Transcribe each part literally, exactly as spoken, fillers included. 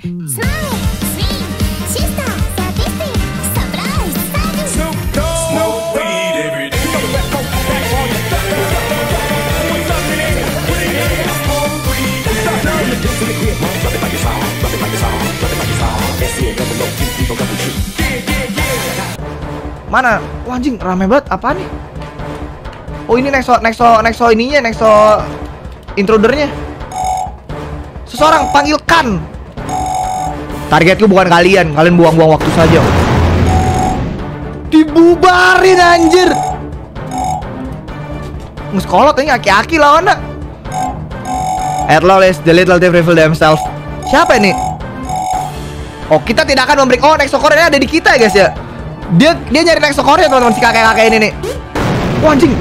Mana? Wah anjing, rame banget. Apaan nih? Oh ini Nexo, Nexo, Nexo ininya, Nexo intrudernya. Seseorang panggilkan. Targetku bukan kalian, kalian buang-buang waktu saja. Dibubarin anjir. Ngeskolot ini aki-aki lawannya. At lawless, the little thief reveal themselves. Siapa ini? Oh kita tidak akan memberi. Oh Nexo core ada di kita ya guys ya. Dia dia nyari Nexo core teman-teman, si kakek-kakek ini nih. Wah anjing.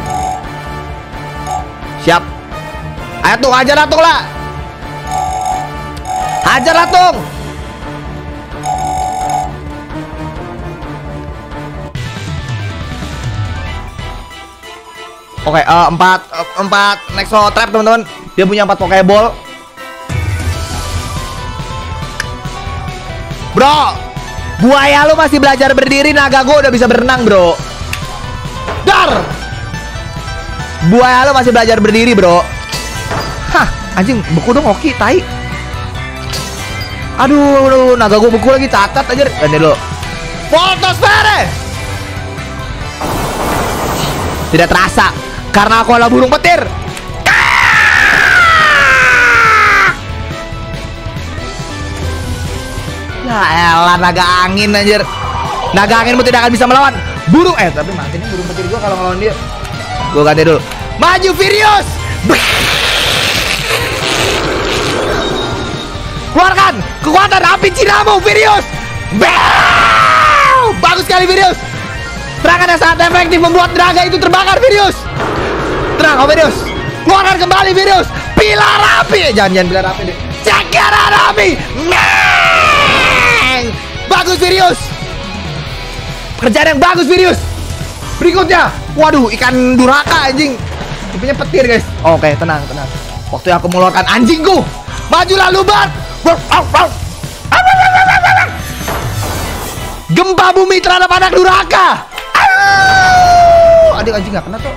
Siap. Ayo tuh hajar Atung lah. Hajar Atung. Oke, uh, empat uh, empat Nexo trap teman-teman. Dia punya empat Pokeball. Bro, buaya lu masih belajar berdiri, naga gua udah bisa berenang, bro. Dar. Buaya lu masih belajar berdiri, bro. Hah, anjing, beku dong Oki, tai. Aduh, aduh, naga gua beku lagi, cacat aja. Ganti dulu. Voltosfere. Tidak terasa karena aku adalah burung petir. Ya elah, naga angin anjir. Naga anginmu tidak akan bisa melawan burung. Eh tapi mati nih burung petir gua kalau ngelawan dia. Gua ganti dulu. Maju Furious. Keluarkan kekuatan api cinamu Furious. Bagus sekali Furious. Serangan yang sangat efektif membuat naga itu terbakar Furious. Tenang oh Furious. Keluarkan kembali Furious. Pilar api. Jangan jangan pilar api deh. Cakaran api. Bagus Furious. Pekerjaan yang bagus Furious. Berikutnya. Waduh, ikan duraka anjing. Tipenya petir guys. Oke, tenang, tenang. Waktu aku mengeluarkan anjingku. Majulah lubat. Gempa bumi terhadap anak duraka. Aduh, anjing gak kena tuh.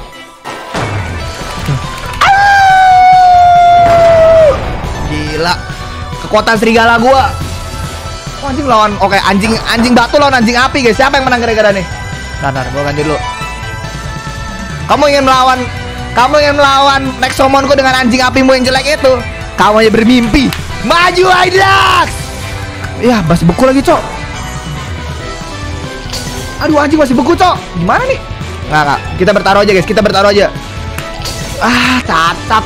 Gila. Kekuatan serigala gua. Oh, anjing lawan, oke anjing anjing batu lawan anjing api guys. Siapa yang menang gara-gara nih? Bentar, gua ganti dulu. Kamu ingin melawan, kamu ingin melawan Nexomonku dengan anjing apimu yang jelek itu? Kamu hanya bermimpi. Maju Hydrax. Ya masih beku lagi cok. Aduh anjing masih beku cok. Gimana nih? Nggak nggak. Kita bertaruh aja guys. Kita bertaruh aja. Ah cacat.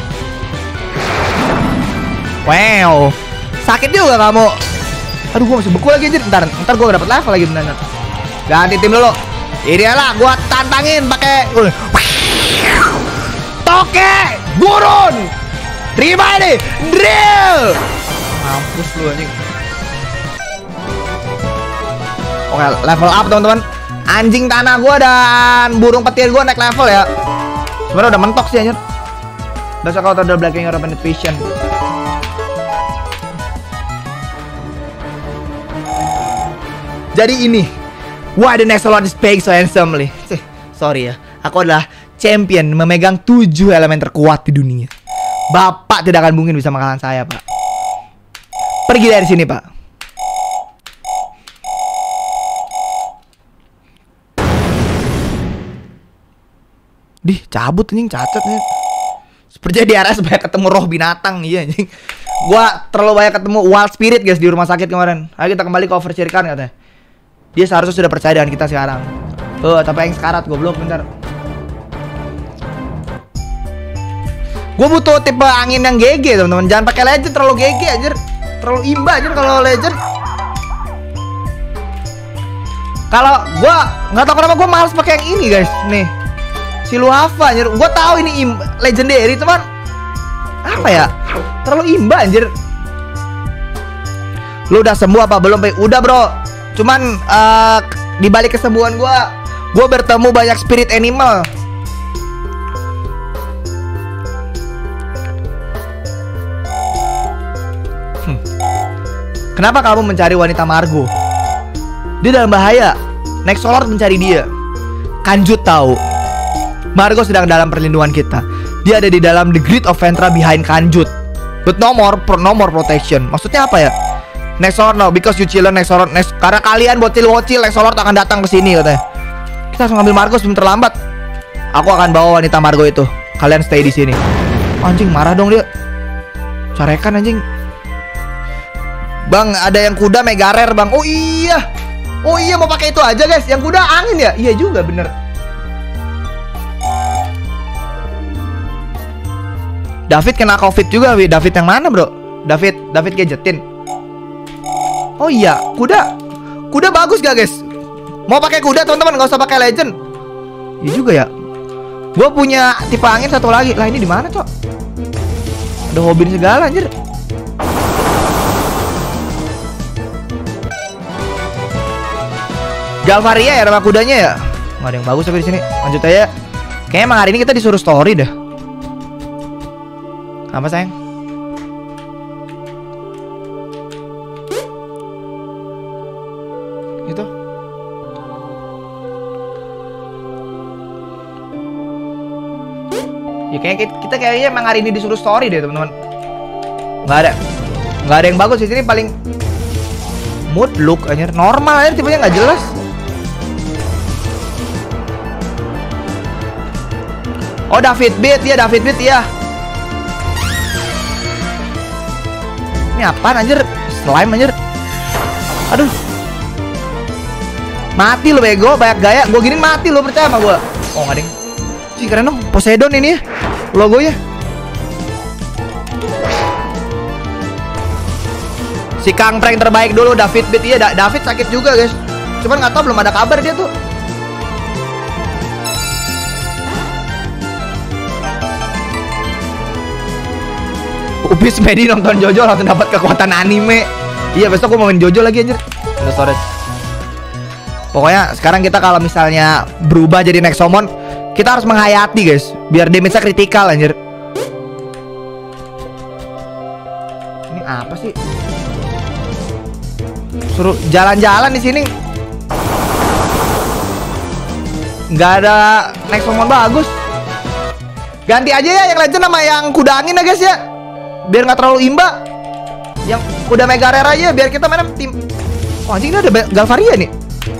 Wow. Sakit juga kamu. Aduh gua masih beku lagi anjir. Ntar, ntar gua dapet level lagi bener. Ganti tim dulu. Ini lah gua tantangin pakai Toke Gurun. Terima ini drill. Mampus lu anjing. Oke level up teman-teman. Anjing tanah gua dan burung petir gua naik level ya. Sebenarnya udah mentok sih anjir. Dosa kau terhadap blocking your opponent vision. Jadi ini, why the next one is playing so handsomely. Sorry ya, aku adalah champion memegang tujuh elemen terkuat di dunia. Bapak tidak akan mungkin bisa mengalahkan saya, Pak. Pergi dari sini, Pak. Dih, cabut anjing, cacat nih. Sepertinya di area supaya ketemu roh binatang, iya anjing. Gua terlalu banyak ketemu wild spirit guys di rumah sakit kemarin. Ayo kita kembali ke overcirkan katanya. Dia seharusnya sudah percaya dengan kita sekarang. Tuh, tapi yang sekarat goblok bentar. Gue butuh tipe angin yang G G teman-teman. Jangan pakai legend terlalu G G anjir. Terlalu imba anjir kalau legend. Kalau gue nggak tahu kenapa gue malas pakai yang ini guys. Nih. Siluhava anjir. Gue tahu ini im legendary teman. Apa ya? Terlalu imba anjir. Lu udah sembuh apa belum? Udah bro. Cuman uh, di balik kesembuhan gue, gue bertemu banyak spirit animal. Hmm. Kenapa kamu mencari wanita Margo? Dia dalam bahaya. Nexolord mencari dia. Kanjut tahu Margo sedang dalam perlindungan kita. Dia ada di dalam the grid of Ventra behind Kanjut. But no more, no more protection. Maksudnya apa ya? Nexolord no, because you children Nexolord Nex karena kalian bocil-bocil, Nexolord akan datang ke sini katanya. Kita harus ngambil Margo sebelum terlambat. Aku akan bawa wanita Margo itu. Kalian stay di sini. Anjing marah dong dia. Carekan anjing. Bang, ada yang kuda Megarer, Bang. Oh iya. Oh iya, mau pakai itu aja, guys. Yang kuda angin ya? Iya juga, bener. David kena COVID juga, Wi. David yang mana, bro? David, David gadgetin. Oh iya, kuda. Kuda bagus gak, guys? Mau pakai kuda, teman-teman, nggak usah pakai legend. Iya juga ya. Gue punya tipe angin satu lagi. Lah ini di mana, Cok? Ada hobi segala, anjir. Galvaria ya nama kudanya ya. Nggak ada yang bagus tapi di sini. Lanjut aja. Kayaknya emang hari ini kita disuruh story dah. Apa sayang? Itu. Ya kayak kita kayaknya emang hari ini disuruh story deh teman-teman. Nggak ada, nggak ada yang bagus di sini. Paling mood look anjir normal aja, tipenya nggak jelas. Oh David Beat, ya David Beat ya. Ini apaan anjir? Slime anjir. Aduh. Mati lo bego, banyak gaya. Gue gini mati lo, percaya sama gue. Oh nggak ding. Cih keren dong, Poseidon ini ya logonya. Si Kang Prank terbaik dulu David Beat. Iya, da David sakit juga guys. Cuman nggak tahu, belum ada kabar dia tuh. Upis Medi nonton Jojo langsung dapat kekuatan anime. Iya, besok gue mau main Jojo lagi anjir. Udah storage. Pokoknya sekarang kita kalau misalnya berubah jadi Nexomon, kita harus menghayati guys, biar damage-nya kritikal anjir. Ini apa sih? Suruh jalan-jalan di sini. Nggak ada Nexomon bagus. Ganti aja ya yang legend sama yang kuda angin ya guys ya. Biar nggak terlalu imba. Yang kuda Megarer aja biar kita main tim. Oh anjing, ini ada Galvaria nih.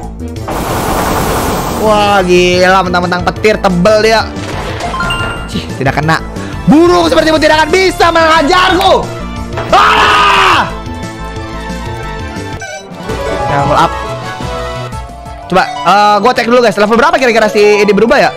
Wah gila, mentang-mentang petir tebel dia. Cih, tidak kena. Burung sepertimu tidak akan bisa mengajarku. Ah! Level up. Coba uh, gue cek dulu guys, level berapa kira-kira si ini berubah ya?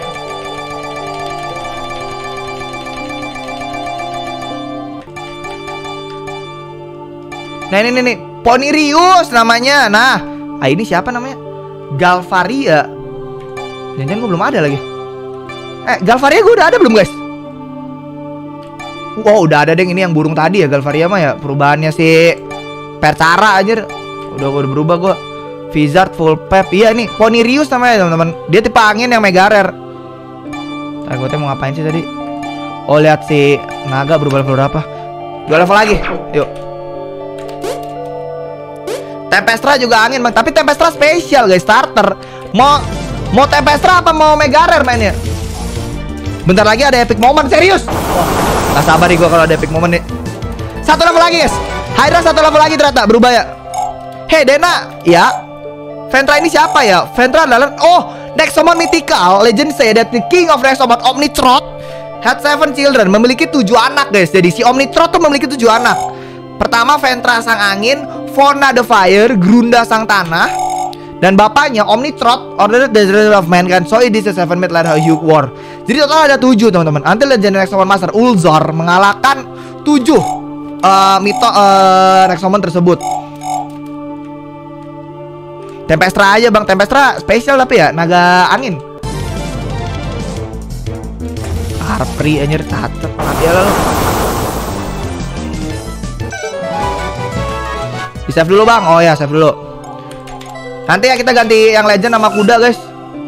Nah ini nih, Ponirius namanya. Nah, ah, ini siapa namanya? Galvaria. Jangan-jangan gue belum ada lagi. Eh, Galvaria gue udah ada belum guys? Wow, udah ada deh. Ini yang burung tadi ya, Galvaria mah ya. Perubahannya si Percara anjir. Udah udah berubah gue. Vizard full pep. Iya nih, Ponirius namanya teman-teman. Dia tipe angin yang Megarer. Nah, gue mau ngapain sih tadi? Oh, lihat si naga berubah level berapa? Dua level lagi. Yuk. Tempestra juga angin bang, tapi Tempestra spesial guys, starter. Mau mau Tempestra apa mau Megarer mainnya? Bentar lagi ada epic moment, serius. Wah, gak sabar nih gue kalau ada epic moment nih. Satu level lagi guys, Hydra satu level lagi ternyata berubah ya. Hey Dena, ya. Ventra ini siapa ya? Ventra adalah, oh, Nexomon mythical. Legend say that the king of Nexomon, Omnitrot, had seven children, memiliki tujuh anak guys. Jadi si Omnitrot tuh memiliki tujuh anak. Pertama Ventra sang angin, Fauna the fire, Grunda sang tanah, dan bapaknya Omnitrot ordered the generation of mankind, so it is a seven made like a huge war. Jadi total ada tujuh teman-teman. Until the Nexomon Master Ulzor mengalahkan tujuh uh, mito uh, Nexomon tersebut. Tempestra aja bang, Tempestra spesial tapi ya naga angin. Harpri anjir, catet mati ya lo. Di save dulu bang, oh ya save dulu. Nanti ya kita ganti yang legend sama kuda guys.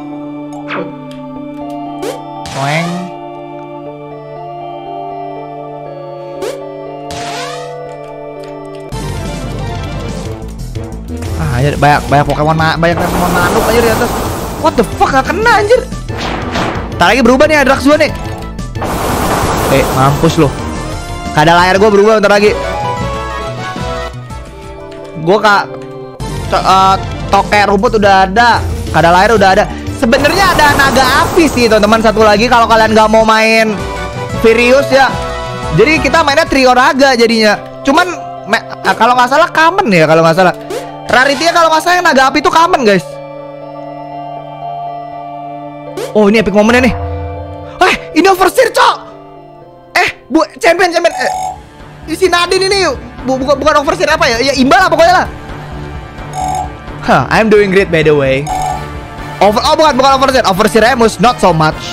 Oeng. Anjir, banyak banyak Pokemon banyak Pokemon manuk aja di atas. What the fuck, gak kena anjir. Ntar lagi berubah nih Adrax gua nih. Eh, mampus loh. Kada layar gua berubah ntar lagi. Gua kak uh, toke rumput udah ada, kada layar udah ada. Sebenarnya ada naga api sih teman-teman satu lagi kalau kalian nggak mau main Furious ya. Jadi kita mainnya trio naga jadinya. Cuman kalau nggak salah common ya, kalau nggak salah. Rarity-nya kalau nggak salah yang naga api itu common guys. Oh ini epic momennya nih. Eh ini overseer cok. Eh bu champion champion. Eh, si Nadine ini bu, bukan bukan overseer apa ya? Ya imbal lah pokoknya lah. Huh, I'm doing great by the way. Over, oh bukan bukan overseer, overseer Remus not so much.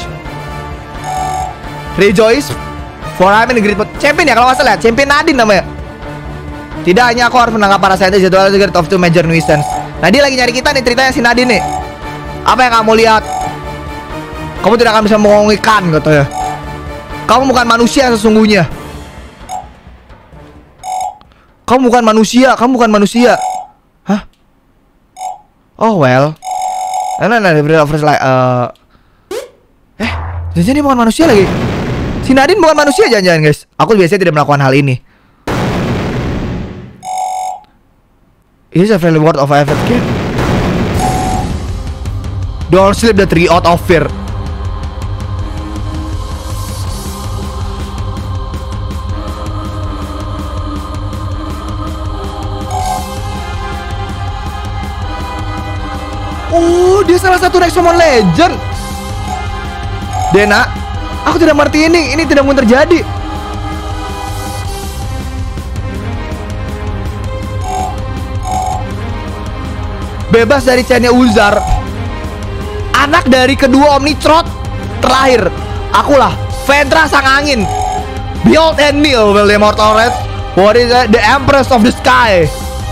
Rejoice for I'm in a great champion ya kalau nggak salah. Champion Nadine namanya. Tidak hanya aku harus menangkap para scientist jadwal secret of two major nuisance. Nah dia lagi nyari kita nih ceritanya si Nadine nih. Apa yang kamu lihat? Kamu tidak akan bisa mengongikan katanya. Kamu bukan manusia sesungguhnya. Kamu bukan manusia, kamu bukan manusia. Hah? Oh well. Nah, nah, nah, like, uh... Eh, jangan-jangan dia bukan manusia lagi. Si Nadine bukan manusia jangan-jangan guys. Aku biasanya tidak melakukan hal ini. It is a friendly word of effort kid. Don't sleep the tree out of fear. Oh, dia salah satu Nexomon Legend. Dena, aku tidak mengerti ini. Ini tidak mungkin terjadi. Bebas dari chainnya Uzar, anak dari kedua Omnitrot terakhir. Akulah Ventra sang angin. Behold and kneel, will the immortal red. What is that? The Empress of the Sky.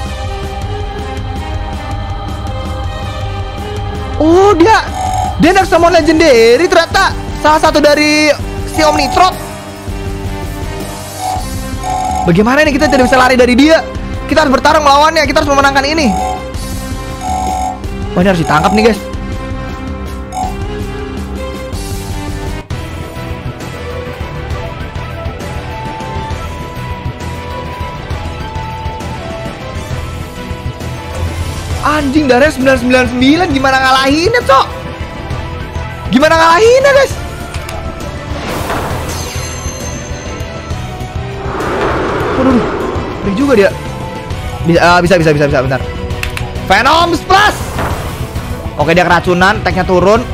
Oh dia Dia Nexomon legendary ternyata. Salah satu dari si Omnitrot. Bagaimana ini kita tidak bisa lari dari dia? Kita harus bertarung melawannya. Kita harus memenangkan ini. Wah ini harus ditangkap nih guys. Anjing darahnya sembilan sembilan sembilan. Gimana ngalahinnya cok? Gimana ngalahinnya guys? Waduh, ini juga dia. Bisa, uh, bisa, bisa, bisa, bisa, bentar. Venom Splash. Oke dia keracunan, tag-nya turun.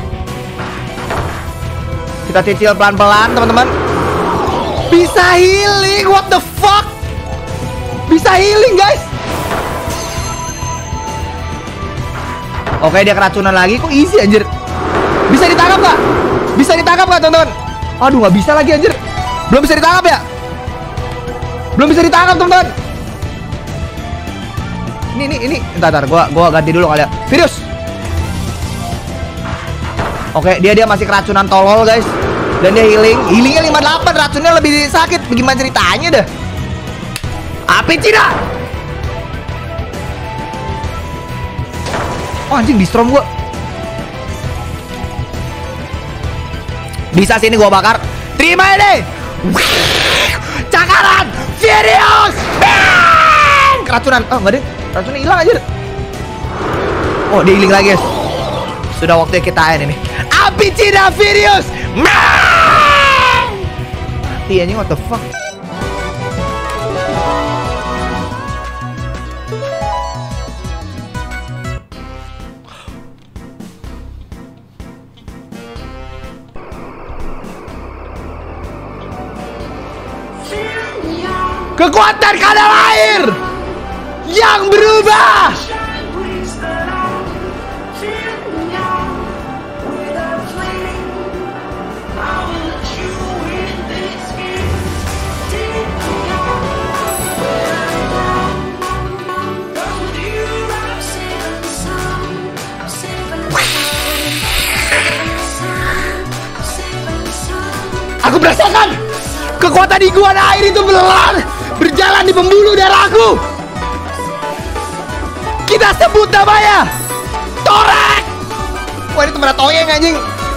Kita cicil pelan-pelan teman-teman. Bisa healing, what the fuck? Bisa healing guys. Oke dia keracunan lagi, kok easy anjir. Bisa ditangkap gak? Bisa ditangkap gak teman-teman? Aduh gak bisa lagi anjir. Belum bisa ditangkap ya? Belum bisa ditangkap teman-teman. Ini ini ini entar entar gua gua ganti dulu kali ya. Virus. Oke, dia dia masih keracunan tolol guys. Dan dia healing. Healingnya lima puluh delapan, racunnya lebih sakit. Bagaimana ceritanya dah? Api Cina. Oh anjing di storm gua. Bisa sini gua bakar. Terima ini. Cakaran Furious. Bang! Keracunan. Oh enggak deh. Racunnya hilang aja. Oh dia healing lagi guys. Sudah waktunya kita end ini. Api Cina Furious. Mati anjing, what the fuck. Kekuatan kadal air yang berubah. Aku merasakan kekuatan iguana air itu berjalan berjalan di pembuluh darahku. Kita kita sebut namanya Torek. Wah, ini temen Toyeng anjing.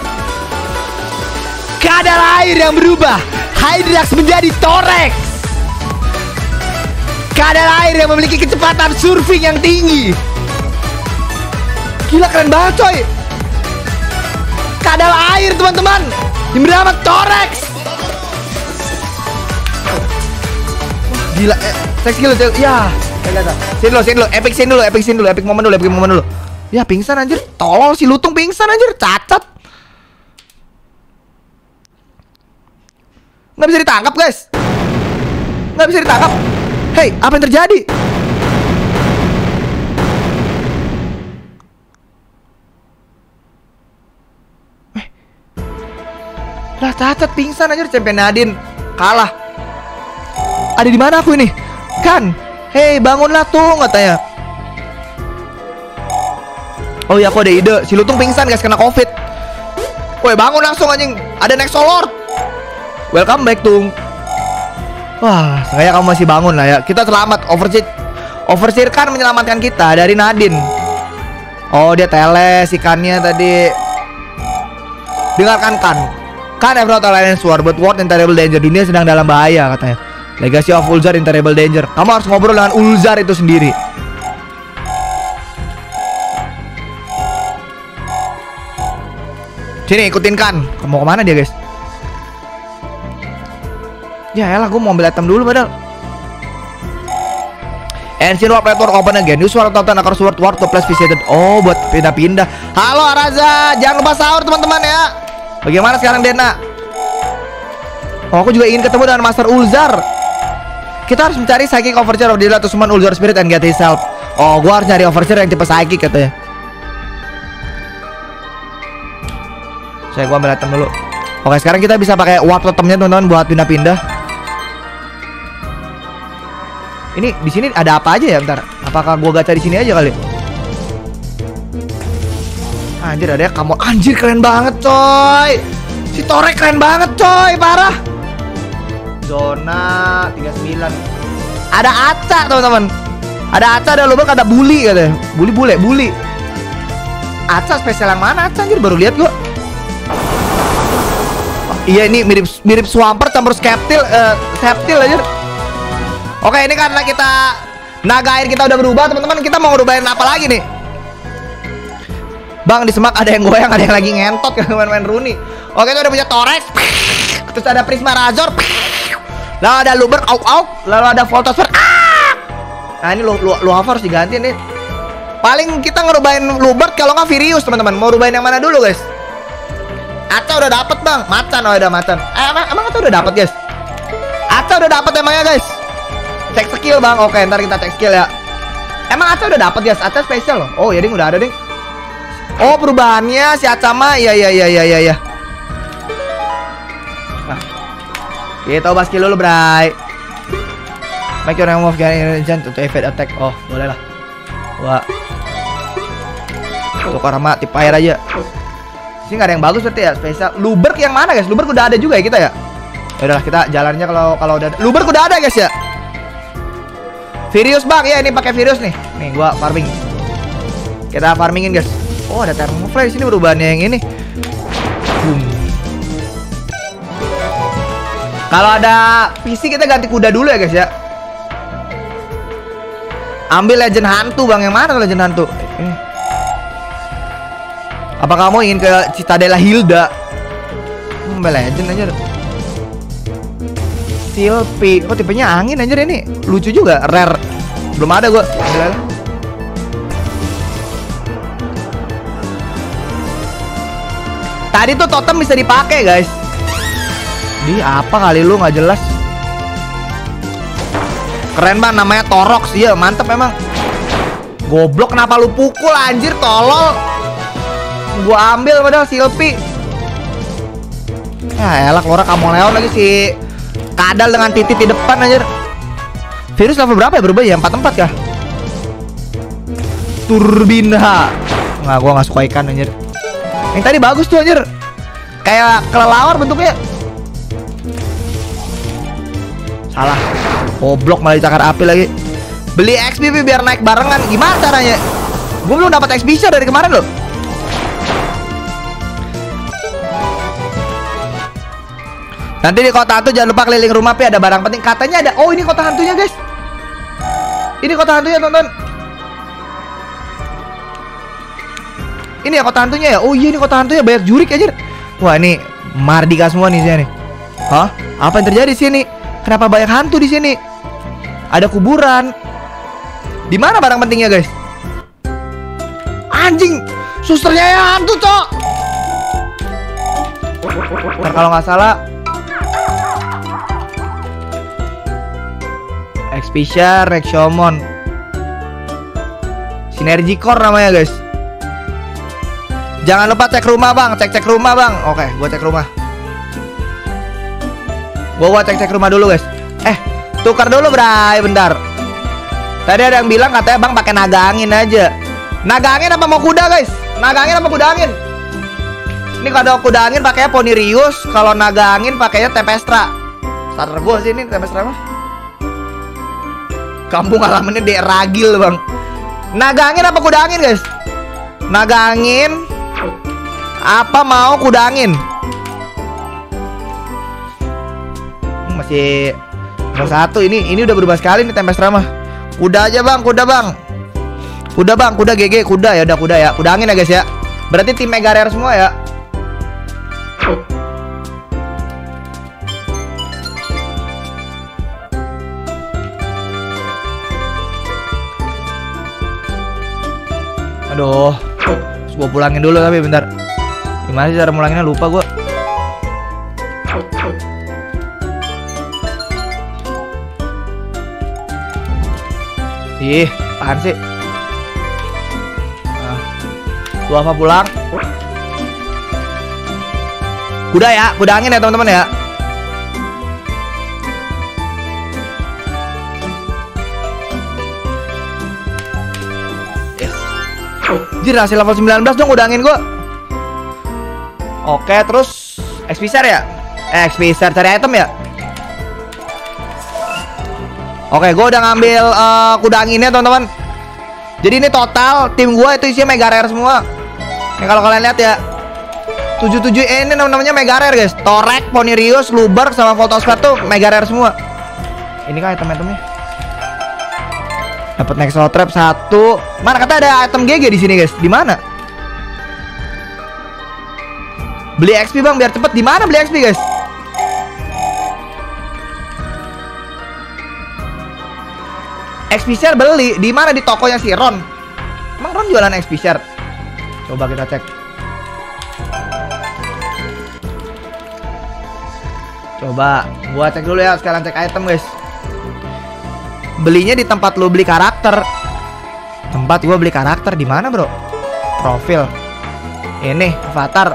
Kadar air yang berubah Hydrax menjadi Torek. Kadar air yang memiliki kecepatan surfing yang tinggi. Gila, keren banget coy. Kadal air teman-teman yang bernama Torex. Gila, eh, teks skill ya. Sini dulu, sini dulu, epic scene dulu, epic scene dulu, epic moment dulu, epic moment dulu. Ya pingsan anjir, tolol si Lutung pingsan anjir, cacat. Nggak bisa ditangkap guys. Nggak bisa ditangkap. Hei, apa yang terjadi? Eh, lah cacat pingsan anjir, champion Nadine kalah. Ada di mana aku ini? Kan, hei bangunlah tuh katanya. Oh ya, aku ada ide. Si Lutung pingsan guys, kena covid. Woi bangun langsung anjing. Ada Nexolord. Welcome back Tung. Wah, saya kamu masih bangun lah ya. Kita selamat. Overseer Overseer kan menyelamatkan kita dari Nadine. Oh dia teles ikannya tadi. Dengarkan kan. Kan Evernote Alliance War, but world in terrible danger. Dunia sedang dalam bahaya katanya. Legacy of Ulzar in terrible danger. Kamu harus ngobrol dengan Ulzar itu sendiri. Sini ikutin kan. Mau kemana dia guys? Ya elah, gue mau ambil item dulu padahal. Ancient Warp Network open again. Use War Totem Across World War to place visited. Oh buat pindah-pindah. Halo Araza, jangan lupa sahur teman-teman ya. Bagaimana sekarang Dena? Oh aku juga ingin ketemu dengan Master Ulzar. Kita harus mencari Psychic Overseer of the Dead to summon Ulzar Spirit and get his help. Oh, gua harus nyari Overseer yang tipe Psychic katanya. Saya gua ambil item dulu. Oke, sekarang kita bisa pakai Warp Totemnya teman-teman buat pindah-pindah. Ini di sini ada apa aja ya bentar? Apakah gua gacha di sini aja kali? Anjir ada ya, kamu anjir keren banget coy. Si Torek keren banget coy, parah. Zona tiga puluh sembilan. Ada Aca teman-teman. Ada Aca, ada Lubek, ada Bully katanya. Bully bule, Bully. Aca spesial yang mana Aca anjir, baru lihat gua. Oh, iya ini mirip mirip Swampert campur Skeptil, uh, Septil anjir. Oke, ini karena kita naga air kita udah berubah teman-teman, kita mau ngerubahin apa lagi nih? Bang, di semak ada yang goyang, ada yang lagi ngentot kan main-main Rooney. Oke, itu udah punya Torex. Terus ada Prisma Razor. Lalu ada Luber, au au. Lalu ada Voltosfer. Ah! Nah, ini lu lu, lu harus diganti nih. Paling kita ngerubahin Luber kalau nggak Virius, teman-teman. Mau rubahin yang mana dulu, guys? Aca udah dapet, Bang. Macan, oh udah macan. Eh, emang, emang Aca udah dapet, guys? Aca udah dapet emangnya, guys? Cek skill, Bang. Oke, ntar kita cek skill ya. Emang Aca udah dapet, guys? Aca spesial loh. Oh, ya ding udah ada, ding. Oh, perubahannya si Aca mah ya ya ya ya ya ya. Nah. Kita ubah skill dulu, Bray. Make your move gain agent to evade attack. Oh, boleh lah. Wah. Tukar sama tip air aja. Sini nggak ada yang bagus berarti ya, spesial. Luberk yang mana, guys? Luberk udah ada juga ya kita ya? Ya udahlah, kita jalannya kalau kalau udah ada. Luberk udah ada, guys ya. Virius, Bang. Ya, ini pakai Virius nih. Nih, gua farming. Kita farmingin, guys. Oh, ada Thermoflare di sini, perubahannya yang ini. Boom. Kalau ada P C kita ganti kuda dulu ya, guys ya. Ambil legend hantu, Bang. Yang mana legend hantu? Ini. Apa kamu ingin ke Citadella Hilda? Hmm, ambil legend aja. Silpi. Oh, tipenya angin anjir ini. Lucu juga, rare. Belum ada gua. Ambil. Tadi tuh totem bisa dipakai, guys. Di apa kali lu nggak jelas. Keren Bang, namanya Torox. Iya, mantep emang. Goblok, kenapa lu pukul anjir, tolol. Gua ambil padahal Silpi. Ya elah, keluar Kameleon lagi si Kadal dengan titik di depan anjir. Virus level berapa ya berubah ya? empat empat kah? Turbina. Nggak, gua nggak suka ikan anjir. Yang tadi bagus tuh anjir. Kayak kelelawar bentuknya. Salah. Goblok, malah dicakar api lagi. Beli X P biar naik barengan. Gimana caranya? Gue belum dapat X P share dari kemarin loh. Nanti di kota hantu jangan lupa keliling rumah Pi, ada barang penting. Katanya ada. Oh, ini kota hantunya guys. Ini kota hantunya tonton. Ini ya kota hantunya ya. Oh iya, ini kota hantunya banyak jurik aja. Wah, ini Mardika semua nih sini. Hah? Apa yang terjadi di sini? Kenapa banyak hantu di sini? Ada kuburan. Di mana barang pentingnya guys? Anjing, susternya ya hantu cok. Ntar kalau nggak salah X P share, Rexomon, Sinergi Core namanya guys. Jangan lupa cek rumah bang, cek cek rumah bang. Oke, gua cek rumah. Gua gua cek cek rumah dulu guys. Eh, tukar dulu Bray, bentar. Tadi ada yang bilang katanya bang pakai naga angin aja. Naga angin apa mau kuda guys? Naga angin apa kuda angin? Ini kalau kuda angin pakainya Ponirius, kalau naga angin pakainya Tempestra. Starter gua sih ini Tempestra mah. Kampung halamannya Dek Ragil bang. Naga angin apa kuda angin guys? Naga angin apa mau kuda angin? Masih nomor satu ini. Ini udah berubah sekali nih Tempestra mah. Kuda aja bang, kuda bang. Kuda bang, kuda G G, kuda ya udah kuda ya. Kuda angin ya guys ya. Berarti tim Mega Rare semua ya. Aduh, terus gue pulangin dulu tapi bentar. Gimana sih cara mulanginnya, lupa gue. Ih, apaan sih? Nah, lu apa pulang? Kuda ya, kuda angin ya teman-teman ya. Jir, hasil level sembilan belas dong udah angin gua. Oke, terus X P share ya? Eh, X P share cari item ya? Oke, gua udah ngambil uh, kuda anginnya teman-teman. Jadi ini total tim gua itu isinya Mega Rare semua. Nih kalau kalian lihat ya, tujuh tujuh E ini namanya Mega Rare guys. Torek, Ponirius, Luber sama Voltosphere tuh Mega Rare semua. Ini kan item-itemnya. Dapat Nexo Trap satu. Mana kata ada item G G di sini guys? Di mana? Beli X P bang biar cepet. Di mana beli X P guys? X P share beli di mana? Di tokonya si Ron. Emang Ron jualan X P share? Coba kita cek. Coba gua cek dulu ya. Sekarang cek item guys. Belinya di tempat lu beli karakter. Tempat gua beli karakter di mana, bro? Profil. Ini avatar.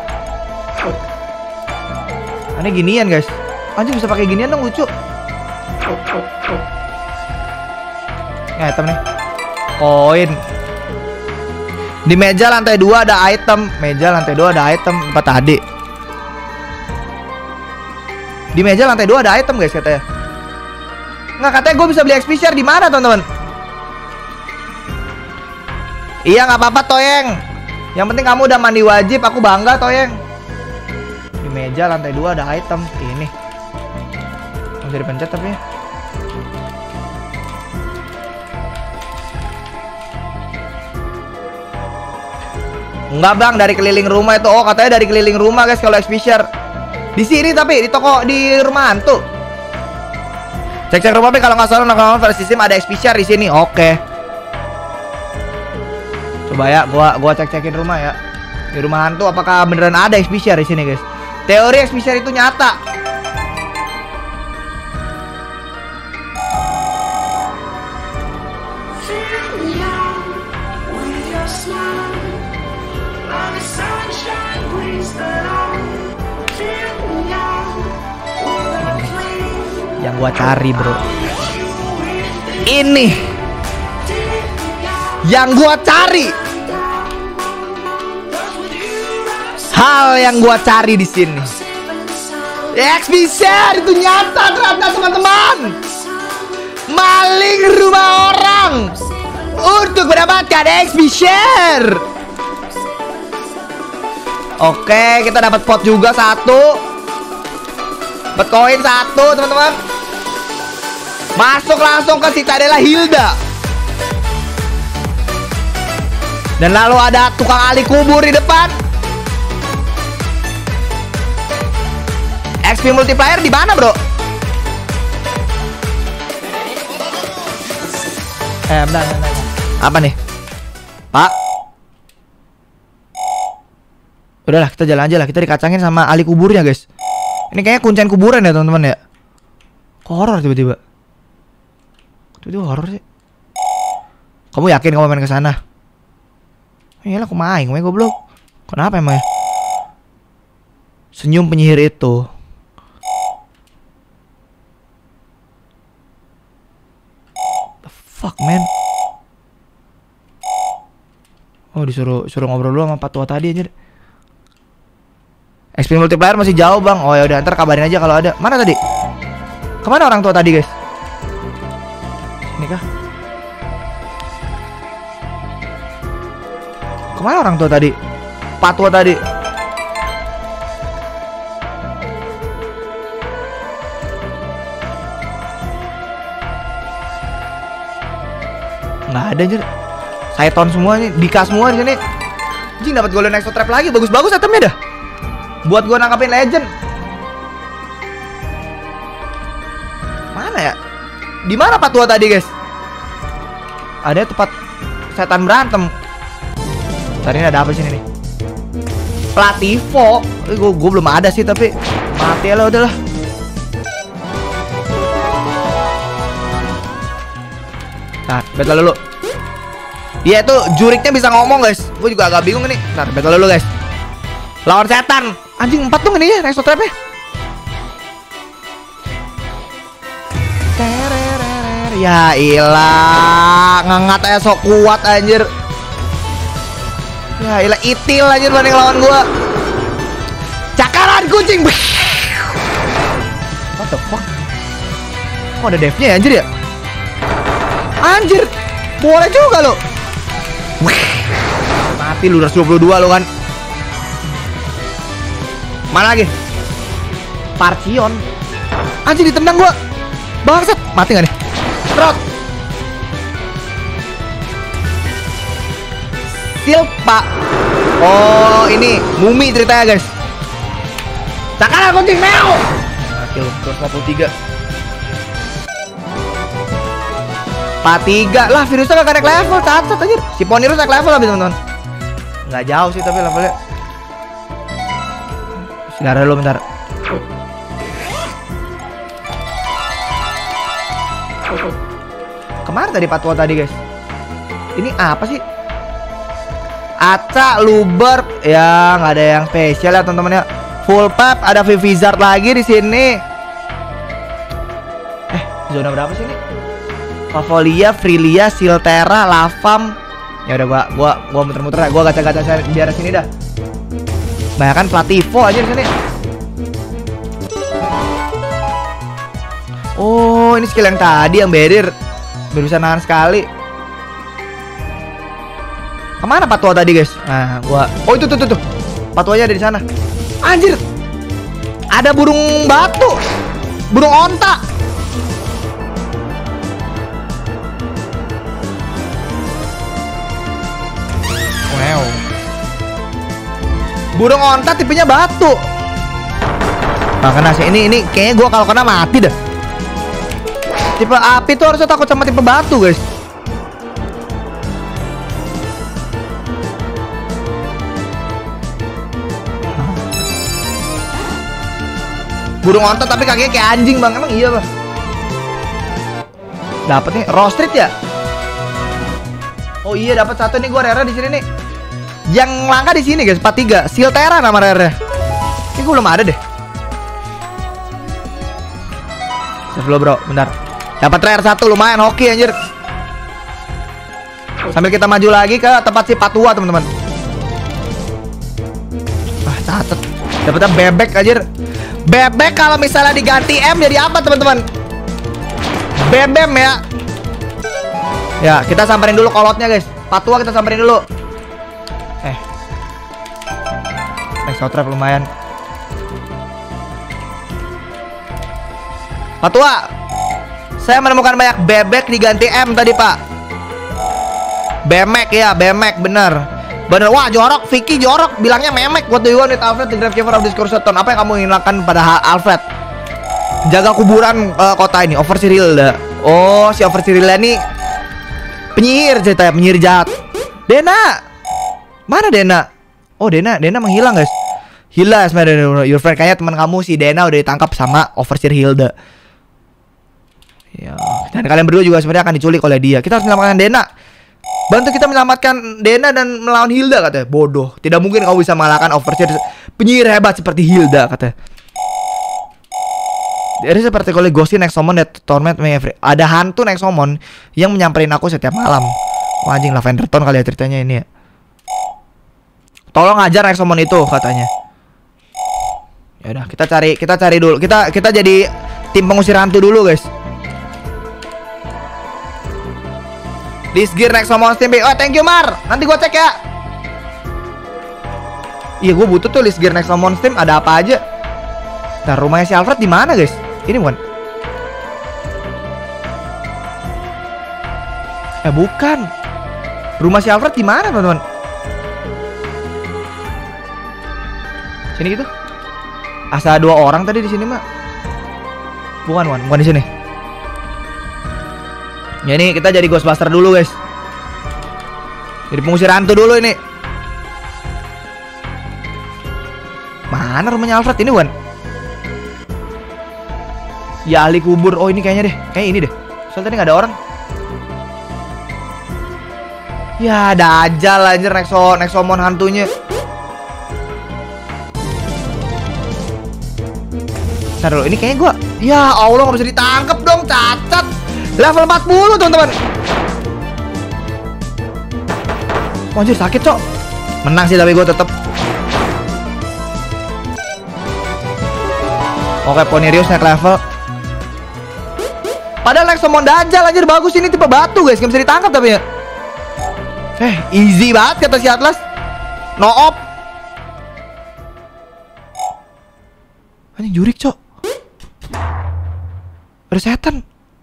Ini ginian, guys. Anjir bisa pakai ginian dong, lucu. Ini item nih. Koin. Di meja lantai dua ada item. Meja lantai dua ada item. Empat tadi. Di meja lantai dua ada item, guys, katanya. Nggak, katanya gue bisa beli X P share di mana teman-teman? Iya nggak apa-apa Toyeng. Yang penting kamu udah mandi wajib, aku bangga Toyeng. Di meja lantai dua ada item ini. Bisa dipencet tapi. Enggak bang, dari keliling rumah itu. Oh katanya dari keliling rumah guys kalau X P share. Di sini tapi di toko di rumah hantu. Cek-cek rumah tapi kalau nggak salah nongkrong versi Steam ada X P share di sini. Oke. Coba ya, gua gua cek-cekin rumah ya. Di rumah hantu apakah beneran ada X P share di sini, guys? Teori X P share itu nyata. Yang gua cari bro, ini yang gua cari, hal yang gua cari di sini. X P share itu nyata ternyata teman-teman. Maling rumah orang untuk untuk mendapatkan X P share. Oke, kita dapat pot juga satu. Dapat koin satu, teman-teman. Masuk langsung ke Citadella Hilda. Dan lalu ada tukang ali kubur di depan. X P multiplier di mana, bro? Eh, bentar, bentar. Apa nih? Pak? Udahlah, kita jalan aja lah. Kita dikacangin sama ali kuburnya, guys. Ini kayaknya kuncian kuburan ya, teman-teman ya. Kok horor tiba-tiba? Tiba-tiba horor sih. Kamu yakin kamu main ke sana? Iyalah, aku main, gue goblok. Kenapa emang ya? Senyum penyihir itu. The fuck, man? Oh, disuruh suruh ngobrol dulu sama Pak Tua tadi aja. X P multiplier masih jauh, Bang. Oh ya udah, ntar kabarin aja kalau ada. Mana tadi? Kemana orang tua tadi, guys? Ini kah? Kemana orang tua tadi? Pak Tua tadi. Nggak ada anjir. Saiton semua nih, Dika semua di sini. Anjing, dapat golden extra trap lagi. Bagus-bagus itemnya dah. Buat gua nangkapin legend. Mana ya? Di mana Pak Tua tadi, guys? Ada tempat setan berantem. Tadi ada apa sih ini nih? Plativo. Eh, gua, gua belum ada sih, tapi mati ya lah, udahlah. Nah, battle dulu. Dia tuh juriknya bisa ngomong, guys. Gue juga agak bingung nih. Ntar battle dulu, guys. Lawan setan. Anjing empat tuh ini ya, resto trapnya. Ya ilah, ngangat aja sok kuat anjir. Ya ilah, itil anjir banding lawan gua. Cakaran kucing. What the fuck? Kok ada devnya ya anjir ya? Anjir, boleh juga lo. Mati lu, seratus dua puluh dua lo kan. Mana lagi? Parcion. Anjir, ditendang gua. Bangsat, mati gak nih? Rot. Silpa. Oh, ini mumi ceritanya, guys. Cakaran kucing meo. Mati lu, seratus lima puluh tiga. empat tiga lah, virusnya gak naik level, cacat anjir. Si Ponirus naik level habis, teman-teman. Nggak jauh sih tapi levelnya. Sebentar dulu, bentar. Kemana tadi Pak Tua tadi, guys? Ini apa sih? Aca, Luber, ya nggak ada yang spesial ya teman-teman ya. Full pap, ada Vivizard lagi di sini. Eh, zona berapa sih ini? Favolia, Frilia, Siltera, Lavam. Ya udah, gua gua gua muter-muter ya. Gua gacha-gacha di daerah sini dah. Banyak kan Plativo aja di sini. Oh, ini skill yang tadi yang berir. Bisa nahan sekali. Kemana Pak Tua tadi, guys? Nah, gua. Oh, itu tuh tuh tuh. Pak Tuanya ada di sana. Anjir. Ada burung batu. Burung onta. Wow. Burung onta tipenya batu. Nah, kena sih. Ini ini kayaknya gua kalau kena mati dah. Tipe api tuh harusnya takut sama tipe batu, guys. Burung onta tapi kakinya kayak anjing, Bang. Emang iya, Bang? Dapat nih Rostrit ya? Oh iya, dapat satu nih gua rare di sini nih. Yang langka di sini, guys, empat tiga. Siltera nama rare. Ini gua belum ada deh. Save lo, bro, bentar. Dapat rare satu, lumayan hoki anjir. Sambil kita maju lagi ke tempat si Pak Tua, teman-teman. Wah, catet. Dapatnya bebek anjir. Bebek kalau misalnya diganti M jadi apa, teman-teman? Bebem ya. Ya, kita samperin dulu kolotnya, guys. Patua kita samperin dulu. Eh. Exo trap lumayan. Patua. Saya menemukan banyak bebek diganti M tadi, Pak. Bemek ya, bemek bener. Bener. Wah, jorok, Vicky jorok. Bilangnya memek. What do you want with Alfred, the grave keeper of this Corsaton? Apa yang kamu inginkan pada Alfred? Jaga kuburan uh, kota ini. Overseer Hilda. Oh, si Overseer Hilda ini penyihir ceritanya, penyihir jahat. Dena, mana Dena? Oh Dena, Dena menghilang guys. Hilang sebenarnya your friend. Kayaknya teman kamu si Dena udah ditangkap sama Overseer Hilda. Ya, dan kalian berdua juga sebenarnya akan diculik oleh dia. Kita harus menyelamatkan Dena. Bantu kita menyelamatkan Dena dan melawan Hilda katanya. Bodoh, tidak mungkin kamu bisa mengalahkan Overseer penyihir hebat seperti Hilda katanya. Dari seperti kalau Ghosty next summon that torment me every. Ada hantu next summon yang menyamperin aku setiap malam. Wah, anjing Lavender Town kali ya ceritanya ini ya. Tolong ajar next summon itu katanya. Ya udah, kita cari kita cari dulu. Kita kita jadi tim pengusir hantu dulu, guys. This gear next summon team. Oh, thank you Mar. Nanti gua cek ya. Iya, gua butuh tuh list gear next summon team ada apa aja. Nah, rumahnya si Alfred di mana, guys? Ini bukan? Eh, bukan. Rumah si Alfred di mana, teman-teman? Sini gitu. Asa dua orang tadi di sini, Mak. Bukan, bukan, bukan di sini. Ya ini kita jadi Ghostbuster dulu, guys. Jadi pengusir hantu dulu ini. Mana rumahnya Alfred ini, bukan? Ya ahli kubur. Oh ini kayaknya deh. Kayak ini deh. Soalnya tadi gak ada orang. Ya ada aja lah anjir Nexo Nexomon hantunya. Ntar dulu, ini kayaknya gua. Ya Allah, gak bisa ditangkap dong, cacat. Level empat puluh teman-teman. Oh, anjir sakit cok. Menang sih tapi gua tetep. Oke, Ponerius naik level. Padahal Nexomon Dajjal anjir bagus, ini tipe batu guys, gak bisa ditangkap tapi ya. Eh, easy banget kata si Atlas. No op. Anjing jurik, cok. Ada setan.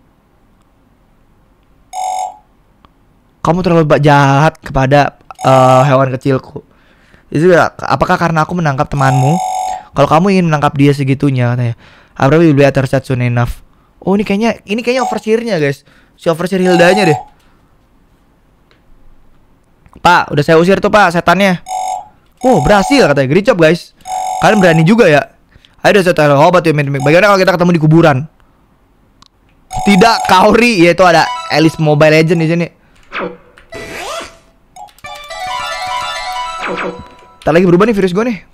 Kamu terlalu jahat kepada uh, hewan kecilku. Itu apakah karena aku menangkap temanmu? Kalau kamu ingin menangkap dia segitunya katanya. I probably will be at her soon enough. Oh ini kayaknya ini kayaknya overseer-nya guys. Si overseer Hildanya deh. Pak, udah saya usir tuh Pak setannya. Oh berhasil katanya. Great job guys. Kalian berani juga ya. Ayo saya obat ya. Bagaimana kalau kita ketemu di kuburan? Tidak, Kaori, yaitu ada Alice Mobile Legend di sini. Tak lagi berubah nih virus gue nih.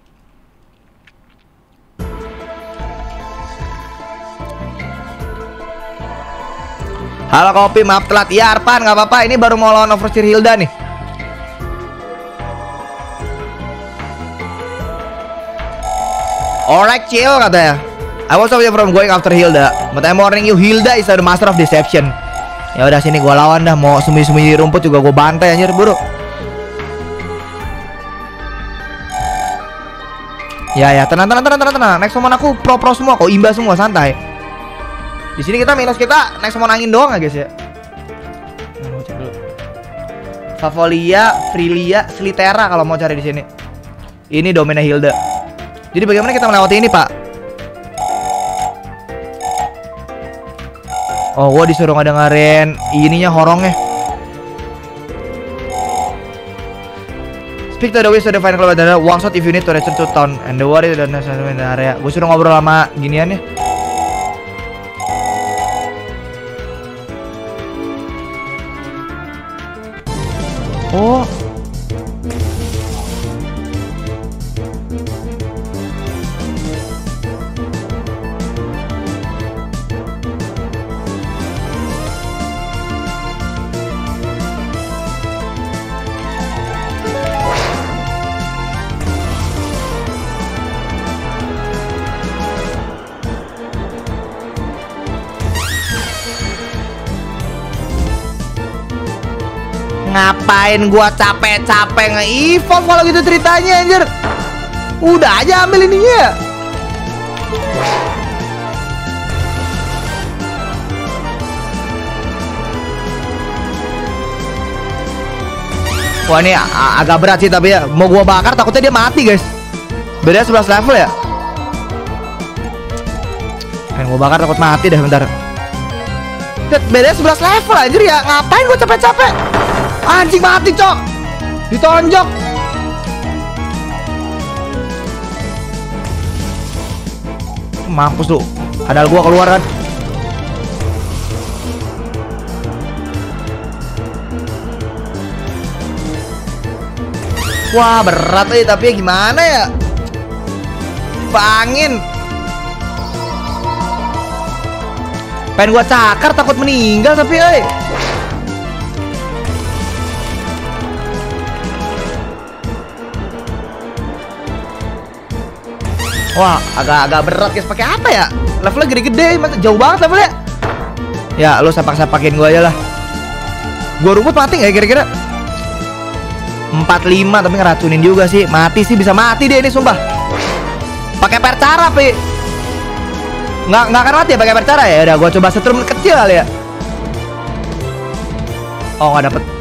Halo Kopi, maaf telat. Ya Arpan, nggak apa-apa. Ini baru mau lawan Overseer Hilda nih. Alright, chill katanya. I was away from going after Hilda, but I'm warning you, Hilda is the master of deception. Ya udah sini gua lawan dah. Mau sembunyi-sembunyi di rumput juga gua bantai anjir, buru. Ya ya, tenang tenang tenang tenang tenang. Next summon aku pro-pro semua kok, imba semua, santai. Di sini kita minus kita next summon angin doang ya guys ya. Nah, mau cek dulu. Favolia, Frilia, Slitera kalau mau cari di sini. Ini domainnya Hilda. Jadi bagaimana kita melewati ini, Pak? Oh, gua disuruh ngedengerin ininya horongnya. Speak to the wish to the final club adalah one shot if you need to return to town and the worry dan necessary area. Gue suruh ngobrol sama giniannya. Oh. Ngapain gua capek-capek nge-evolve kalau gitu ceritanya anjir. Udah aja ambil ininya. Wah ini agak berat sih tapi ya. Mau gua bakar takutnya dia mati guys. Beda sebelas level ya. Pengen gua bakar takut mati deh bentar. Beda sebelas level anjir ya. Ngapain gua capek-capek. Anjing mati cok. Ditonjok. Mampus lu. Padahal gua keluar kan. Wah berat eh tapi ya gimana ya. Bangin. Pengen gua cakar takut meninggal tapi eh. Wah agak-agak berat guys. Pakai apa ya? Levelnya gede-gede, jauh banget levelnya. Ya lu sepak-sepakin gua aja lah. Gua rumput mati nggak kira-kira? empat lima tapi ngeracunin juga sih. Mati sih, bisa mati dia ini sumpah. Pakai percara, Pi. Nggak nggak akan mati ya pakai percara ya. Udah gua coba setrum kecil kali ya. Oh, nggak dapet.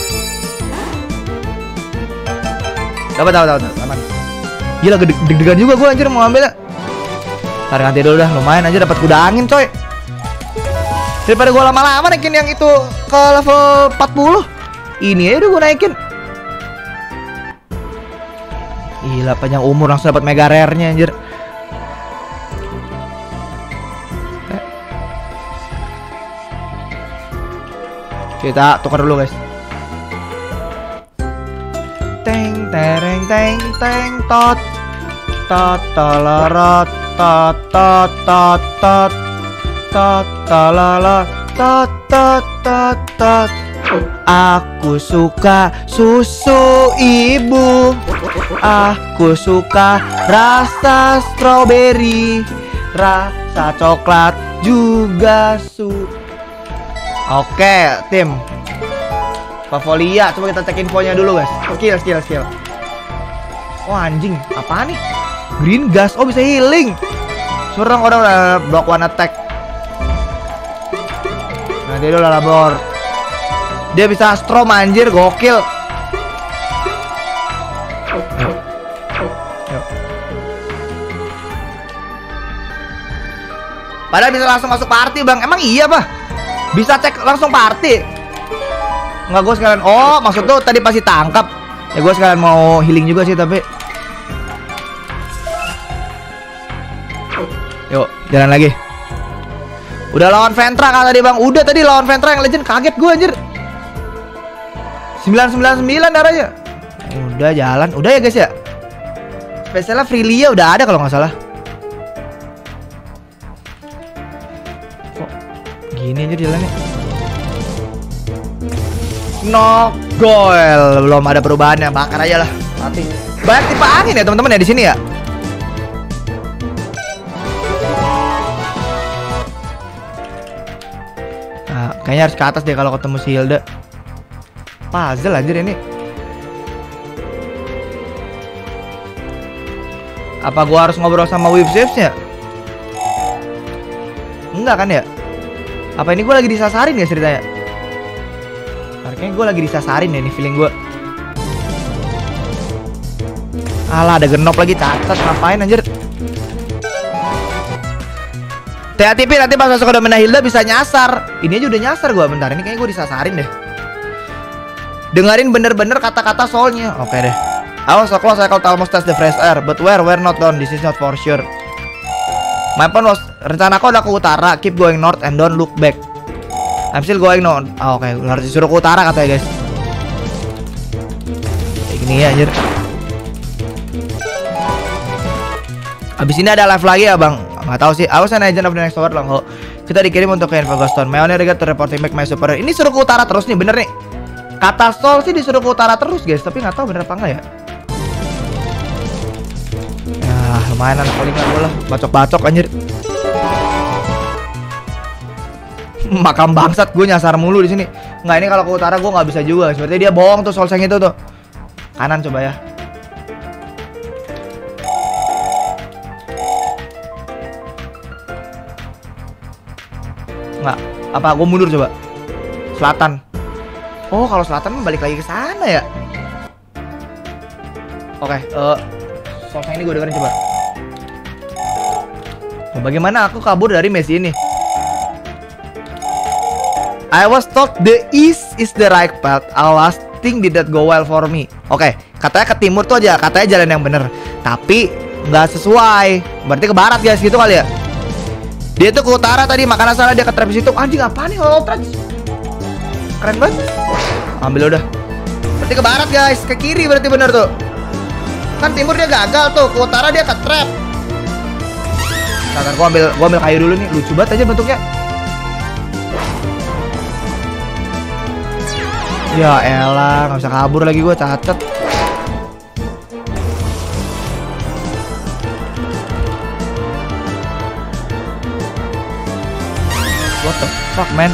Dapat dapat dapat aman. Gila deg-degan juga gua anjir mau ambil. Tarik ganti dulu dah, lumayan aja dapat kuda angin, coy. Daripada gua lama-lama naikin yang itu ke level empat puluh. Ini aja udah gua naikin. Gila panjang umur langsung dapat mega rare-nya anjir. Eh. Kita tukar dulu guys. Teng tereng teng teng tot tot talarot tot tot tot tot tot talala tot tot tot tot. Aku suka susu ibu. Aku suka rasa strawberry, rasa coklat juga su. Oke tim Favolia, coba kita cek infonya dulu guys. Skill skill skill. Wah anjing, apaan nih? Green gas, oh bisa healing. Serang orang udah block one attack. Nah dia udah labor. Dia bisa strom anjir, gokil. Padahal bisa langsung masuk party bang. Emang iya bah? Bisa cek langsung party? Enggak, gue sekalian. Oh maksud tuh tadi pasti tangkap. Ya gue sekalian mau healing juga sih tapi. Yuk jalan lagi. Udah lawan Ventra kan tadi bang. Udah tadi lawan Ventra yang legend. Kaget gue anjir. sembilan sembilan sembilan darahnya. Udah jalan. Udah ya guys ya. Spesialnya Freelia udah ada kalau nggak salah. Kok gini aja jalannya. No goal. Belum ada perubahannya. Bakar aja lah. Mati. Banyak tipe angin ya teman-teman ya di sini ya. Nah, kayaknya harus ke atas deh kalau ketemu si Hilda. Puzzle anjir ini. Apa gua harus ngobrol sama Whip Shapes-nya? Enggak kan ya? Apa ini gua lagi disasarin ya ceritanya? Kayaknya gua lagi disasarin ya, ini feeling gua. Alah ada genop lagi, cacat ngapain anjir? T A T P nanti pas masuk ke domena Hilda bisa nyasar. Ini aja udah nyasar gua bentar. Ini kayaknya gua disasarin deh. Dengerin bener-bener kata-kata soalnya. Oke deh. I was so close I could almost touch the fresh air, but where we're not done. This is not for sure. My plan was, rencanaku udah ke utara. Keep going north and don't look back. I'm still going north. Oh, oke, okay. Harus disuruh ke utara katanya guys. Kayak gini ya anjir. Abis ini ada live lagi ya bang. Nggak tahu sih. I was an agent of the next world lang. Kita dikirim untuk ke Infogoston. My only regret to reporting back my superior. Ini suruh ke utara terus nih, bener nih. Kata Sol sih disuruh ke utara terus guys, tapi nggak tahu bener apa enggak ya. Ya lumayan anak palingan gue lah, bacok-bacok anjir. Makam bangsat gue nyasar mulu di sini. Nggak, ini kalau ke utara gue nggak bisa juga. Seperti dia bohong tuh Solseng itu tuh. Kanan coba ya. Nggak, apa gue mundur coba? Selatan. Oh, kalau selatan balik lagi ke sana ya. Oke, uh, Solseng ini gue dengerin coba. Nah, bagaimana aku kabur dari Messi ini? I was told the east is the right path. I was think did that go well for me. Oke, katanya ke timur tuh aja, katanya jalan yang bener. Tapi nggak sesuai. Berarti ke barat guys, gitu kali ya. Dia tuh ke utara tadi, makanya salah dia ke trap situ. Anjing apa nih Hollow Trunks? Keren banget. Ambil udah. Berarti ke barat guys, ke kiri berarti bener tuh. Kan timur dia gagal tuh, ke utara dia ke trap. Ntar gua ambil, gua ambil kayu dulu nih. Lucu banget aja bentuknya. Ya elah, nggak bisa kabur lagi gue, catet. What the fuck man.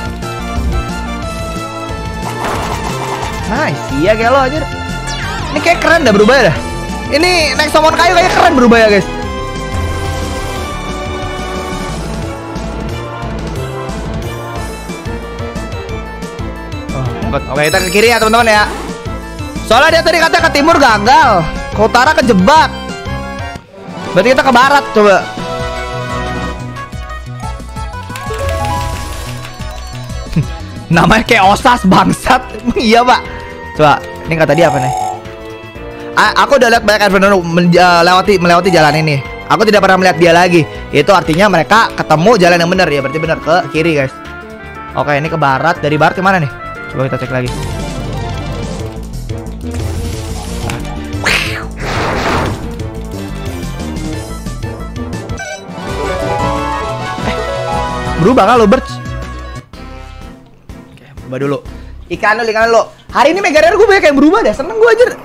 Nice, iya kayak lo aja. Ini kayak keren dah berubah ya dah. Ini next summon kayu kayak keren berubah ya guys. Oke, kita ke kiri ya teman-teman ya. Soalnya dia tadi katanya ke timur gagal, ke utara kejebak. Berarti kita ke barat coba. Namanya kayak Osas bangsat. Iya pak. Coba, ini kata dia apa nih? A aku udah lihat banyak adventure melewati melewati jalan ini. Aku tidak pernah melihat dia lagi. Itu artinya mereka ketemu jalan yang benar ya. Berarti benar ke kiri guys. Oke, ini ke barat. Dari barat ke mana nih? Coba kita cek lagi. Eh, berubah kan lo Birch? Oke, berubah dulu. Ikan dulu, ikan dulu. Hari ini Mega Rare gue banyak yang berubah dah. Seneng gue aja.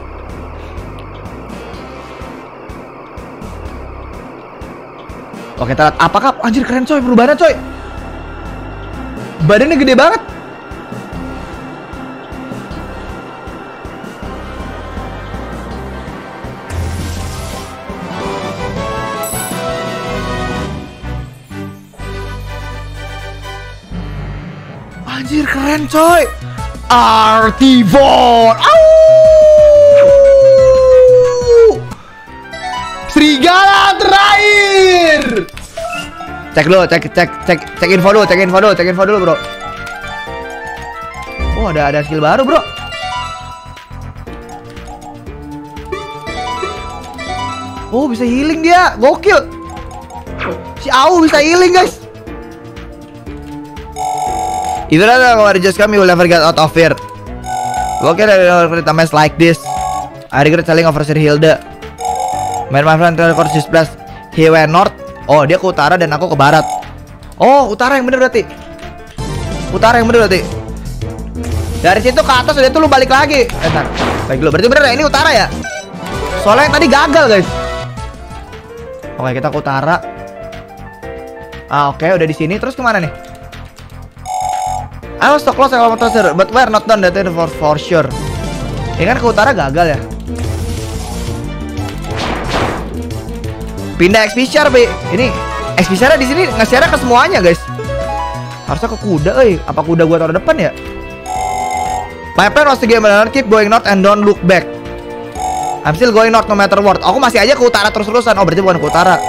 Oke, kita lihat. Apakah anjir keren coy perubahannya coy. Badannya gede banget. Anjir keren coy. Artivore. Serigala terakhir. Cek dulu, cek cek cek cek info dulu, cek info dulu, cek info dulu, bro. Oh, ada ada skill baru, bro. Oh, bisa healing dia. Gokil. Si Au bisa healing, guys. Even though I just come, you will never get out of here. Gokil ada mess like this. I regret selling over Sir Hilda. Man, my friend records this place. He went north. Oh, dia ke utara dan aku ke barat. Oh, utara yang bener berarti. Utara yang bener berarti. Dari situ ke atas udah tuh lu balik lagi. Eh, ntar. Baik lu. Berarti bener ya ini utara ya? Soalnya yang tadi gagal, guys. Oke, kita ke utara. Ah, oke, udah di sini. Terus kemana nih? I was so close sama Toaster, but we're not done that for for sure. Ini kan ke utara gagal ya. Pindah X P share, Be. Ini X P share di sini nge-share ke semuanya, guys. Harusnya ke kuda, eh. Apa kuda gua taruh depan ya? My plan was to get another, keep going north and don't look back. I'm still going north no matter what. Aku masih aja ke utara terus-terusan. Oh, berarti bukan ke utara.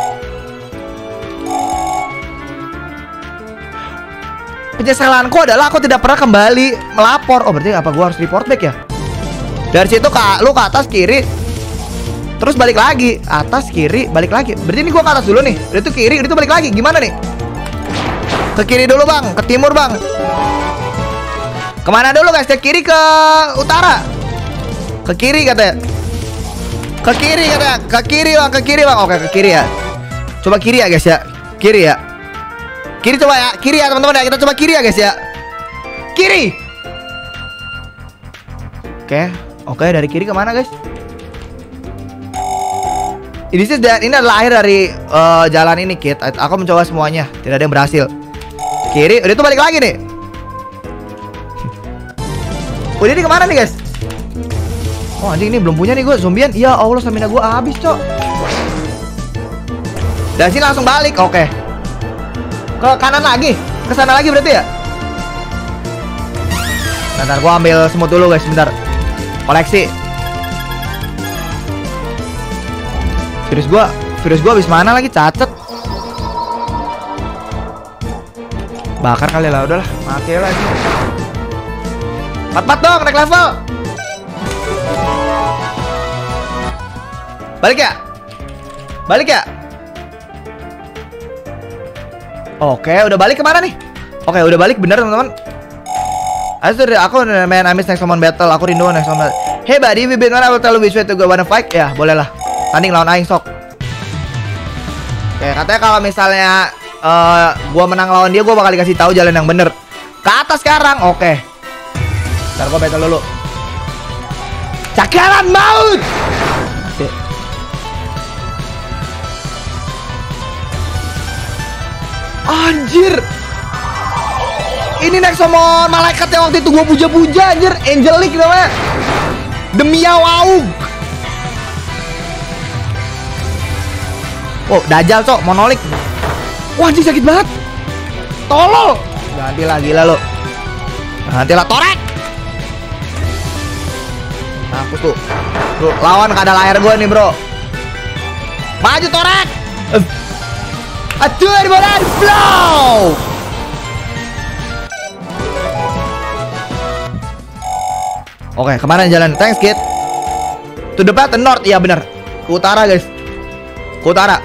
Penyesalanku adalah aku tidak pernah kembali melapor. Oh, berarti apa gua harus report back ya? Dari situ kak, lu ke atas kiri, terus balik lagi, atas kiri, balik lagi. Berarti ini gua ke atas dulu nih. Udah itu kiri, udah itu balik lagi. Gimana nih? Ke kiri dulu bang, ke timur bang. Kemana dulu guys? Ke kiri ke utara. Ke kiri katanya. Ke kiri katanya. Ke kiri bang, ke kiri bang. Oke ke kiri ya. Coba kiri ya guys ya. Kiri ya. Kiri coba ya, kiri ya teman-teman ya. Kita coba kiri ya guys ya. Kiri. Oke, oke dari kiri kemana guys? Ini sih ini adalah akhir dari uh, jalan ini Kit. Aku mencoba semuanya, tidak ada yang berhasil. Kiri, udah itu balik lagi nih. Wih, ini kemana nih guys? Oh anjing, ini belum punya nih gue zombian. Ya Allah, stamina gue habis cok. Dan sini langsung balik. Oke. Ke kanan lagi. Ke sana lagi berarti ya. Bentar, gue ambil semut dulu guys. Bentar. Koleksi. Virus gue Virus gue habis mana lagi? Cacat. Bakar kali lah, udahlah, mati lagi. Empat-empat dong, naik level. Balik ya? Balik ya? Oke, udah balik kemana nih? Oke, udah balik bener teman-teman. Aku main Amis next summon battle. Aku rindu next summon. Hey buddy, we been on. I will tell you which way to go. Wanna fight? Ya, boleh lah. Tanding lawan Aing sok. Oke, katanya kalau misalnya Uh, gua menang lawan dia, gua bakal dikasih tahu jalan yang bener. Ke atas sekarang, oke. Okay. Ntar gua battle dulu. Cakaran maut. Okay. Anjir. Ini next summon malaikat yang waktu itu gua puja-puja anjir, Angelic namanya. Demi Aug. Oh, Dajjal cok, monolik. Wah, anjing sakit banget. Tolol. Ganti lah, gila lo. Ganti lah, torek. Nah, aku tuh. Tuh, lawan kadal air gue nih, bro. Maju, torek. Aduh, di mana? Blow. Oke, kemana jalan? Thanks, kid. To the path, the north. Iya, benar. Ke utara, guys. Ke utara.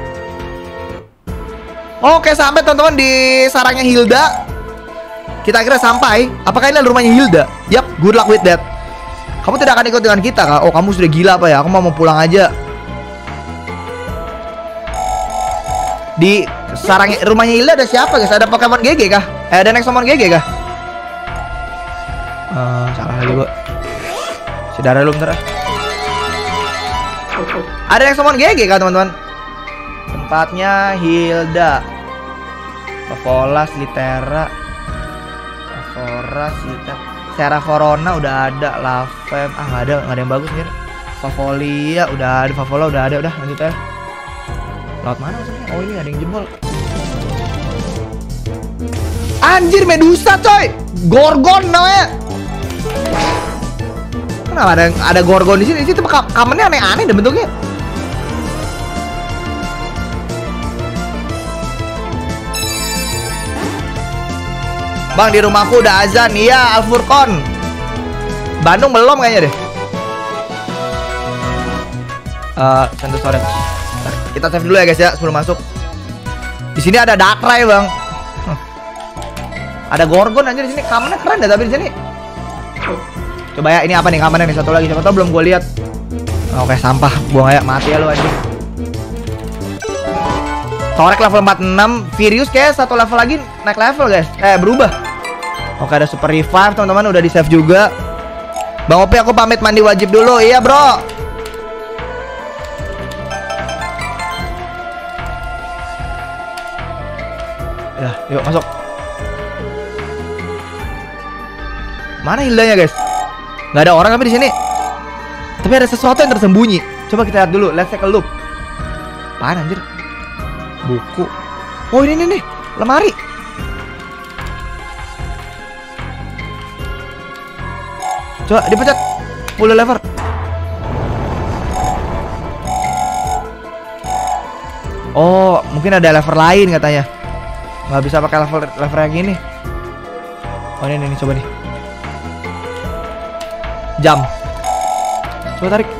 Oke, sampai teman-teman di sarangnya Hilda. Kita kira sampai. Apakah ini adalah rumahnya Hilda? Yap, good luck with that. Kamu tidak akan ikut dengan kita, Kak? Oh, kamu sudah gila apa ya? Aku mau mau pulang aja. Di sarangnya rumahnya Hilda ada siapa, guys? Ada Pokemon G G kah? Eh, ada Nexomon G G kah? Uh, salah lagi, Bu. Saudara lu bentar. Ada Nexomon G G kah, teman-teman? Tempatnya Hilda. Pavolas, Litera, Pavoras, Litera, Seraforona udah ada, Lavem, ah nggak ada, nggak ada yang bagus nih. Favolia udah ada, Favola udah ada, udah lanjut ya. Laut mana maksudnya? Oh ini ada yang jebol. Anjir, Medusa coy, Gorgon namanya. Kenapa ada ada Gorgon di sini? Di situ kamennya aneh-aneh deh bentuknya. Bang, di rumahku udah azan. Iya, Alfurkon. Bandung belum kayaknya deh. Uh, Santos Orange. Kita save dulu ya guys ya sebelum masuk. Di sini ada Darkrai, Bang. Huh. Ada Gorgon aja di sini. Kamennya keren deh tapi di sini. Coba ya, ini apa nih kamennya nih? Satu lagi, siapa tau belum gue lihat. Oke, sampah. Buang aja, mati ya lu anjing. Torek level empat puluh enam, Furious kayak satu level lagi naik level guys. Eh, berubah. Oke, ada super revive teman-teman, udah di save juga. Bang Opi, aku pamit mandi wajib dulu. Iya bro. Ya, yuk masuk. Mana Hildanya guys? Nggak ada orang tapi di sini. Tapi ada sesuatu yang tersembunyi. Coba kita lihat dulu. Let's take a look. Apaan anjir? Buku. Oh ini nih, nih. Lemari. Coba dipencet. Full lever. Oh, mungkin ada lever lain katanya. Nggak bisa pakai level lever yang gini. Oh ini nih, coba nih. Jam. Coba tarik.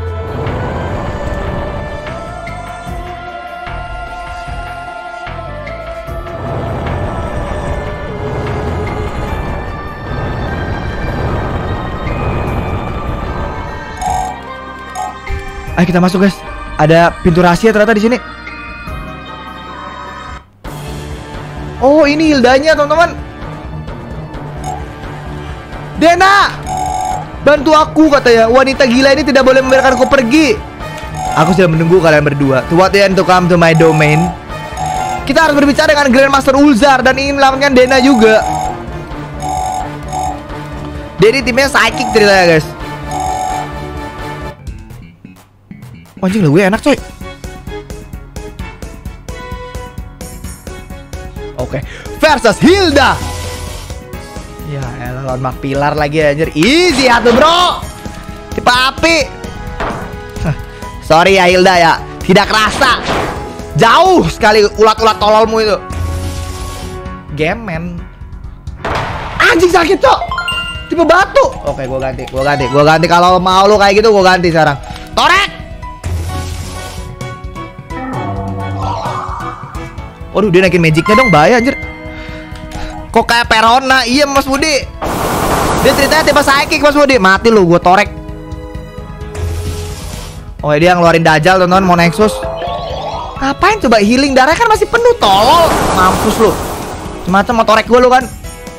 Ayo kita masuk guys. Ada pintu rahasia ternyata di sini. Oh ini Hildanya teman-teman. Dena, bantu aku katanya. Wanita gila ini tidak boleh membiarkanku pergi. Aku sudah menunggu kalian berdua. To what end to come to my domain? Kita harus berbicara dengan Grandmaster Ulzar dan ingin melamatkan Dena juga. Dia ini timnya psychic ceritanya guys. Anjing lah gue enak coy. Oke, versus Hilda. Ya elah lawan Mark Pilar lagi anjir. Easy atuh bro. Tipe api. Sorry ya Hilda ya, tidak kerasa. Jauh sekali ulat-ulat tololmu itu. Gemen. Anjing sakit cok. Tipe batu. Oke gue ganti, gue ganti, gue ganti. Kalau mau lu kayak gitu gue ganti sekarang. Torek. Waduh dia naikin magicnya dong, bahaya anjir. Kok kayak Perona? Iya Mas Budi. Dia ceritanya tipe psychic Mas Budi. Mati lu, gue torek. Oh dia ngeluarin Dajjal teman-teman, mau Nexus. Ngapain coba healing darah kan masih penuh, tolol. Mampus lu. Semacam mau torek gue lu kan.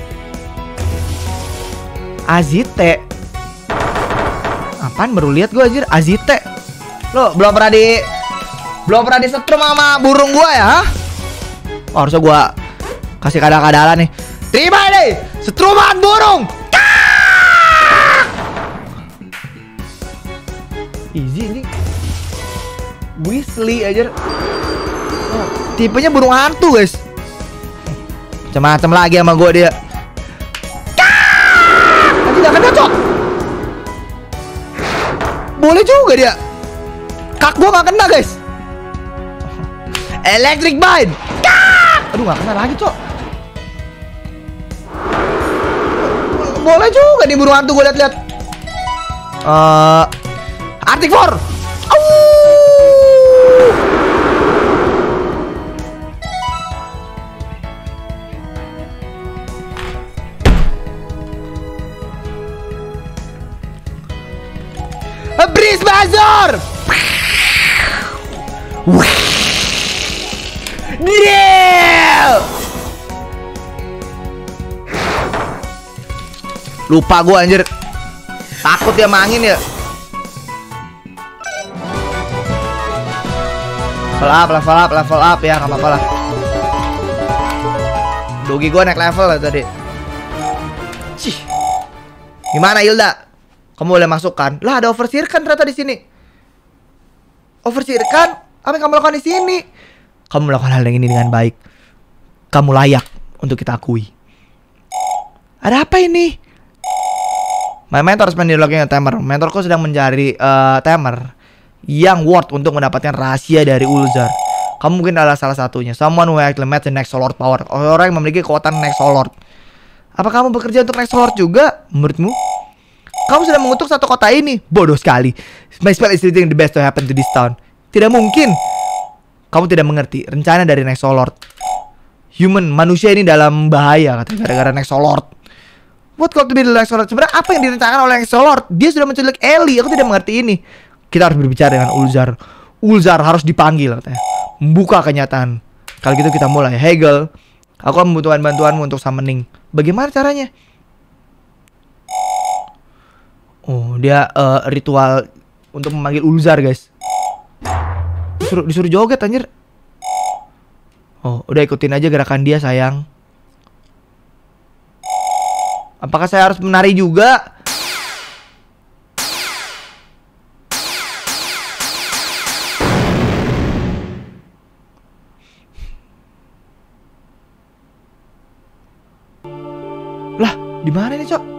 Azite. Apaan baru lihat gue anjir, Azite. Lo belum pernah di Belum pernah disetrum sama burung gue ya? Oh, harusnya gua kasih kadal-kadalan nih. Terima ini setruman burung. Easy ini. Weasley aja. Oh, tipenya burung hantu guys. Macam-macam lagi sama gua dia. Nanti gak kena cok. Boleh juga dia. Kak gua gak kena guys. Electric Bind. Aduh gak kena lagi cok. Boleh juga di burung hantu gue liat-liat. uh, Arctic Four. Breeze Bazor. Deal. Lupa gua anjir. Takut dia mangin ya. Level up, level up, level up ya, nggak apa-apa lah. Dogi gua naik level lah tadi. Cih. Gimana Hilda? Kamu boleh masuk kan? Lah ada overseer kan ternyata di sini. Overseer kan? Apa yang kamu lakukan di sini? Kamu melakukan hal yang ini dengan baik. Kamu layak untuk kita akui. Ada apa ini? My mentor spend dialognya Tamer. Mentorku sedang mencari uh, Tamer yang worth untuk mendapatkan rahasia dari Ulzar. Kamu mungkin adalah salah satunya. Someone who actually met the next Lord power. Orang yang memiliki kekuatan next Lord. Apa kamu bekerja untuk next Lord juga? Menurutmu? Kamu sudah mengutuk satu kota ini. Bodoh sekali. My spell is leading the best to happen to this town. Tidak mungkin. Kamu tidak mengerti rencana dari Next Lord. Human, manusia ini dalam bahaya katanya gara-gara Next Lord. What called to be the Next Lord? Sebenarnya apa yang direncanakan oleh Next Lord? Dia sudah menculik Ellie. Aku tidak mengerti ini. Kita harus berbicara dengan Ulzar. Ulzar harus dipanggil katanya. Membuka kenyataan. Kalau gitu kita mulai. Hegel, aku membutuhkan bantuanmu untuk summoning. Bagaimana caranya? Oh, dia uh, ritual untuk memanggil Ulzar, guys. Disuruh, disuruh joget anjir. Oh, udah ikutin aja gerakan dia sayang. Apakah saya harus menari juga? Lah, di mana nih, Cok?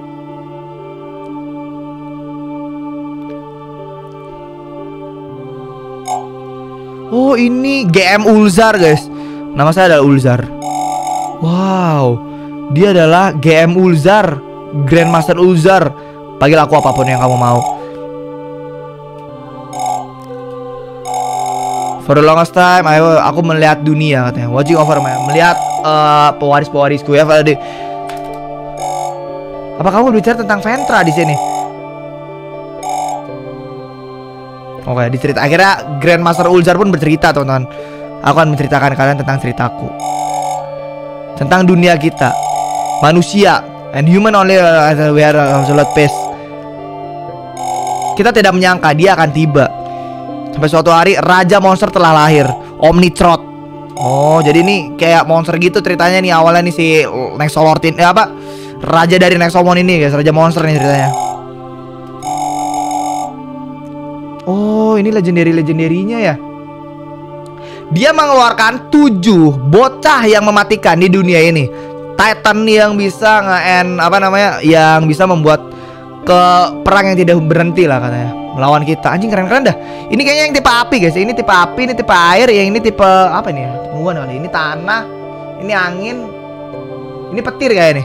Oh, ini G M Ulzar, guys. Nama saya adalah Ulzar. Wow, dia adalah G M Ulzar, Grandmaster Ulzar. Panggil aku apapun yang kamu mau. For the longest time, ayo, aku melihat dunia katanya. Watching over my, melihat uh, pewaris-pewarisku ya, Valdi. Apa kamu bicara tentang Ventra di sini? Oke, dicerita. Akhirnya Grandmaster Ulzar pun bercerita, teman-teman. Aku akan menceritakan kalian tentang ceritaku, tentang dunia kita, manusia, and human only uh, we are absolute peace. Kita tidak menyangka dia akan tiba. Sampai suatu hari Raja Monster telah lahir, Omnitrot. Oh, jadi ini kayak monster gitu ceritanya nih awalnya nih si Next Lord ini, eh, apa? raja dari Nexomon ini guys, raja monster nih ceritanya. Oh, ini legendary-legendarinya ya. Dia mengeluarkan tujuh bocah yang mematikan di dunia ini. Titan yang bisa nge-end apa namanya, yang bisa membuat ke perang yang tidak berhenti lah katanya melawan kita. Anjing keren-keren dah. Ini kayaknya yang tipe api guys. Ini tipe api, ini tipe air, yang ini tipe apa nih ya? Tungguan kali. Ini tanah, ini angin, ini petir kayak nih.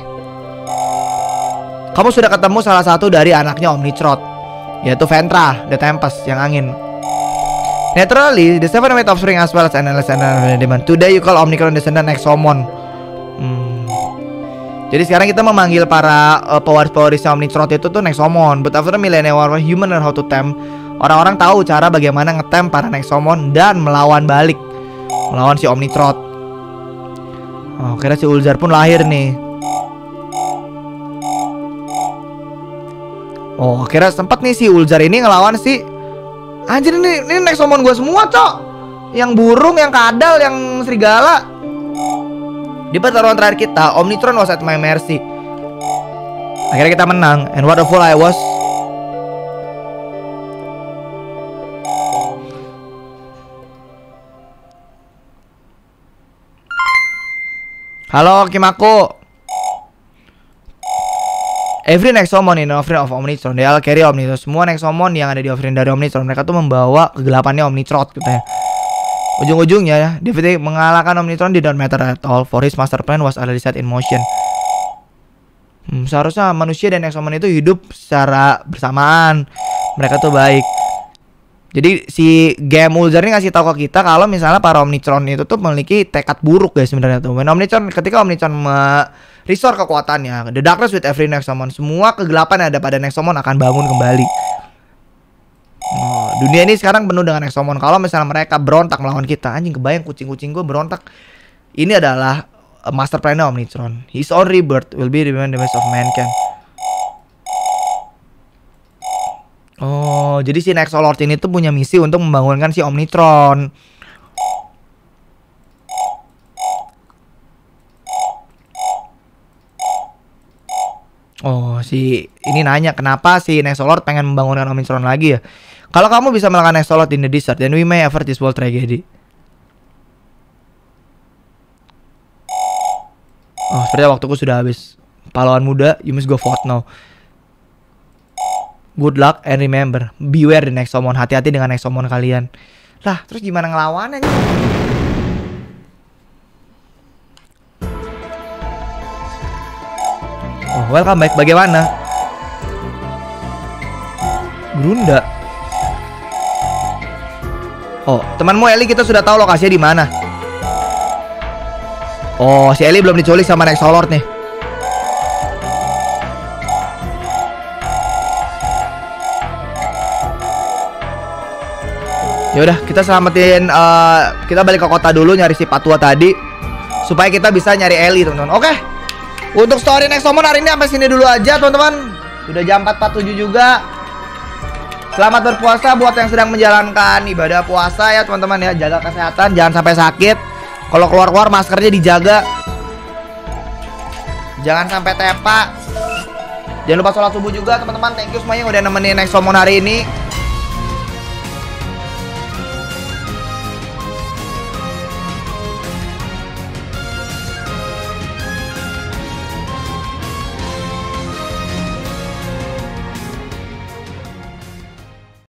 Kamu sudah ketemu salah satu dari anaknya Omnitrot, yaitu Ventra, The Tempest, yang angin. Naturally, the seven weight of spring as well as endless and demand. Today you call Omnicron descendant Nexomon. Hmm. Jadi sekarang kita memanggil para uh, pewaris-pewarisnya Omnitrot itu tuh Nexomon. But after the millennium war, human learn how to tempt. Orang-orang tahu cara bagaimana ngetem para Nexomon dan melawan balik, melawan si Omnitrot. Oh, kira si Ulzar pun lahir nih. Oh, kira sempat nih si Ulzar ini ngelawan si anjir, ini, ini Nexomon gue semua cok. Yang burung, yang kadal, yang serigala. Di pertarungan terakhir kita, Omnitron was at my mercy. Akhirnya kita menang. And what a fool I was. Halo Kimako. Every Nexomon in offering of Omnitron, they all carry Omnitron. Semua Nexomon yang ada di offering dari Omnitron, mereka tuh membawa kegelapannya Omnitrot katanya. Ujung-ujungnya ya, D V D mengalahkan Omnitron did not matter at all, for his master plan was already set in motion. Hmm, seharusnya manusia dan Nexomon itu hidup secara bersamaan. Mereka tuh baik. Jadi si game Ulzar ini ngasih tahu ke kita kalau misalnya para Omnitron itu tuh memiliki tekad buruk guys sebenarnya tuh. When Omnitron, ketika Omnitron me-restore kekuatannya, the darkness with every Nexomon, semua kegelapan yang ada pada Nexomon akan bangun kembali. Oh, dunia ini sekarang penuh dengan Nexomon. Kalau misalnya mereka berontak melawan kita, anjing kebayang kucing-kucing gue berontak. Ini adalah uh, master plan-nya Omnitron. His own rebirth will be the best of mankind. Oh, jadi si Nexolord ini tuh punya misi untuk membangunkan si Omnitron. Oh, si ini nanya kenapa si Nexolord pengen membangunkan Omnitron lagi ya. Kalau kamu bisa melakukan Nexolord in the desert, then we may avert this world tragedy. Oh, sepertinya waktuku sudah habis. Pahlawan muda, you must go vote now. Good luck and remember, beware the Nexomon. Hati-hati dengan Nexomon kalian. Lah, terus gimana ngelawannya? Oh, welcome back. Bagaimana? Grunda. Oh, temanmu Eli kita sudah tahu lokasinya di mana. Oh, si Eli belum diculik sama Nexolord nih. Ya udah, kita selamatin. Uh, kita balik ke kota dulu nyari si Patua tadi, supaya kita bisa nyari Eli, teman-teman. Oke. Untuk story Nexomon hari ini sampai sini dulu aja, teman-teman. Sudah jam empat empat puluh tujuh juga. Selamat berpuasa buat yang sedang menjalankan ibadah puasa ya, teman-teman ya. Jaga kesehatan, jangan sampai sakit. Kalau keluar-keluar maskernya dijaga. Jangan sampai tepak. Jangan lupa sholat subuh juga, teman-teman. Thank you semuanya yang udah nemenin Nexomon hari ini.